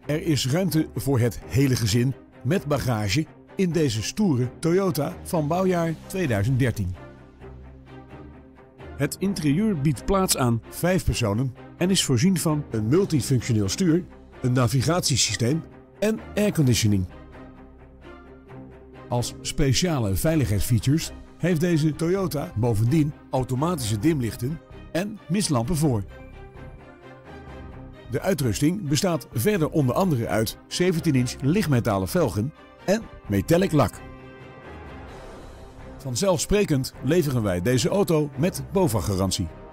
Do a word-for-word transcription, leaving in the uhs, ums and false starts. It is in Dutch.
Er is ruimte voor het hele gezin met bagage in deze stoere Toyota van bouwjaar tweeduizend dertien. Het interieur biedt plaats aan vijf personen en is voorzien van een multifunctioneel stuur, een navigatiesysteem en airconditioning. Als speciale veiligheidsfeatures heeft deze Toyota bovendien automatische dimlichten en mistlampen voor. De uitrusting bestaat verder onder andere uit zeventien inch lichtmetalen velgen en metallic lak. Vanzelfsprekend leveren wij deze auto met BOVAG-garantie.